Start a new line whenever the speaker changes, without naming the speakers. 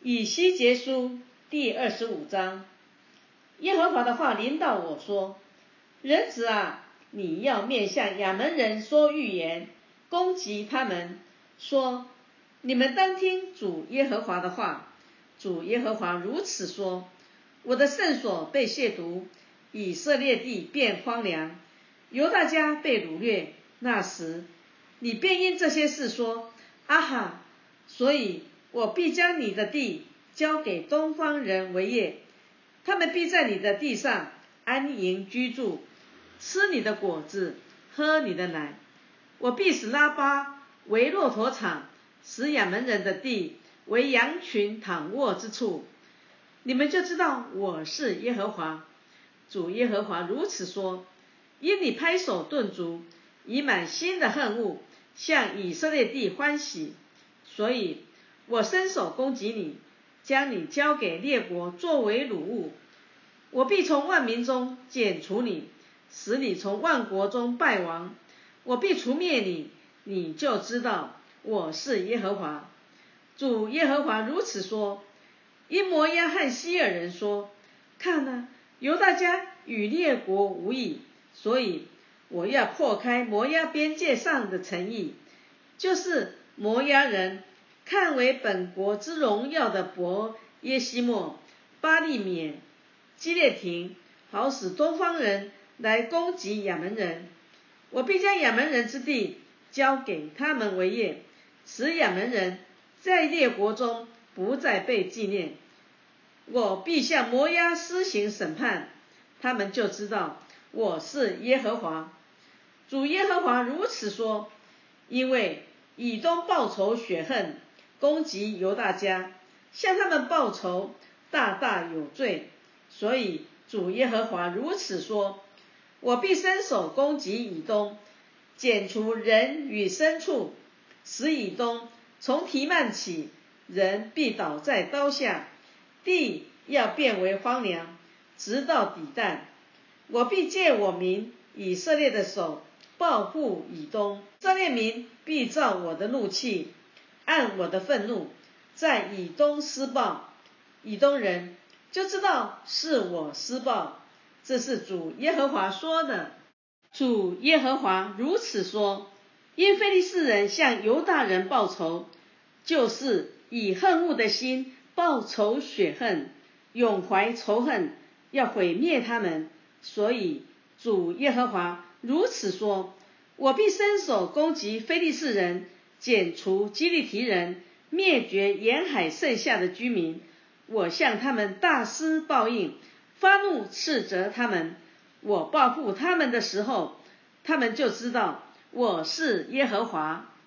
以西结书第25章，耶和华的话临到我说：人子啊，你要面向亚扪人说预言，攻击他们，说：你们当听主耶和华的话。主耶和华如此说：我的圣所被亵渎，以色列地变荒凉，犹大家被掳掠。那时，你便因这些事说：啊哈！所以我必将你的地交给东方人为业，他们必在你的地上安营居住，吃你的果子，喝你的奶。我必使拉巴为骆驼场，使亚扪人的地为羊群躺卧之处。你们就知道我是耶和华。主耶和华如此说：因你拍手顿足，以满心的恨恶向以色列地欢喜，所以我伸手攻击你，将你交给列国作为掳物。我必从万民中剪除你，使你从万国中败亡。我必除灭你，你就知道我是耶和华。主耶和华如此说：因摩押和西尔人说：看哪，犹大家与列国无异，所以我要破开摩押边界上的城邑，就是摩押人看为本国之荣耀的伯耶西莫、巴利缅、基列亭，好使东方人来攻击亚扪人。我必将亚扪人之地交给他们为业，使亚扪人在列国中不再被纪念。我必向摩押施行审判，他们就知道我是耶和华。主耶和华如此说：因为以东报仇雪恨，攻击犹大家，向他们报仇，大大有罪。所以主耶和华如此说：我必伸手攻击以东，剪除人与牲畜，使以东从提曼起，人必倒在刀下，地要变为荒凉，直到底旦。我必借我民以色列的手报复以东，以色列民必照我的怒气，按我的愤怒，在以东施报。以东人就知道是我施报。这是主耶和华说的。主耶和华如此说：因非利士人向犹大人报仇，就是以恨恶的心报仇雪恨，永怀仇恨，要毁灭他们。所以主耶和华如此说：我必伸手攻击非利士人，剪除基利提人，灭绝沿海剩下的居民。我向他们大施报应，发怒斥责他们。我报复他们的时候，他们就知道我是耶和华。